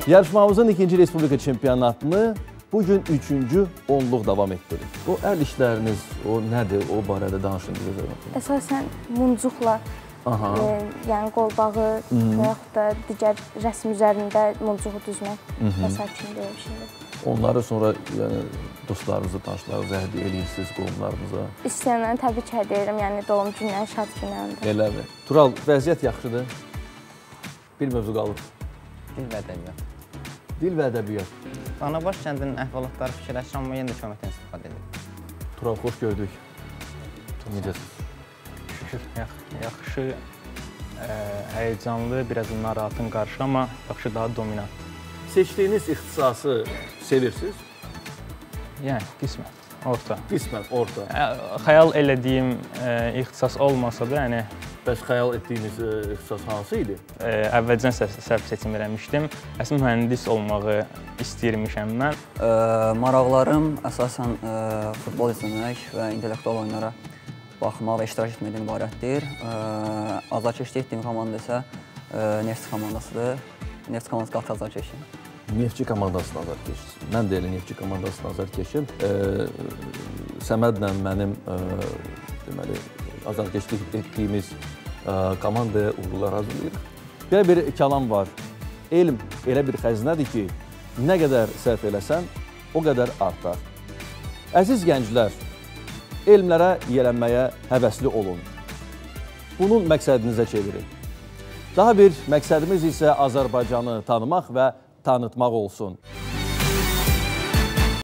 Yarışmamızın 2-ci Respublika çempionatını bugün 3-cü onluq davam etdirir. O əl işləriniz, o nədir, o barədə danışın bizə. Əsasən muncuqla, yəni qolbağı və yaxud da digər rəsm üzərində muncuğu düzmək və sakin deyil şimdi. Onları sonra dostlarınızı, tanışlarınıza hədiyyə edirsiniz, qohumlarınıza? İstəyənlərə təbii ki, hədiyyə edirəm, yəni doğum günləri, şad günlərində. Eləmi? Tural, vəziyyət yaxşıdır? Bir mövzu qalır. Dil və ədəbiyyat. Dil və ədəbiyyat. Danabaş kəndinin əhvalatları fikirləşirəm, amma yenə də köməkdən istifadə edir. Tural, xoş gördük. Necəsiz? Şükür, yaxşı, həyəcanlı, biraz narahatın qarşı, amma yaxşı, daha dominant. Seçdiyiniz ixtisası sevirsiniz? Yəni, qismən, orta. Qismən, orta. Xəyal elədiyim ixtisas olmasa da, yəni... Bəs xəyal etdiyiniz ixtisas hansı idi? Əvvəlcən səhv seçim eləmişdim. Əslində mühəndis olmağı istəyirmişəm mən. Maraqlarım əsasən futbol izləmək və intellektual oyunlara baxmaq və iştirak etməkdən ibarətdir. Azarkeşlik etdiyim komanda isə Neft komandasıdır. Neft komandası qatı azarkeşim. Neftçi komandasını azarkeşim. Mən də elə Neftçi komandasını azarkeşim. Səmədlə mənim deməli, azarkeşlik etdiyimiz komandaya uğurlar hazırlayırıq. Belə bir kəlam var. Elm elə bir xəzinədir ki, nə qədər sərf eləsən, o qədər artar. Əziz gənclər, elmlərə yiyələnməyə həvəsli olun. Bunun məqsədinizə çevirin. Daha bir məqsədimiz isə Azərbaycanı tanımaq və tanıtmaq olsun.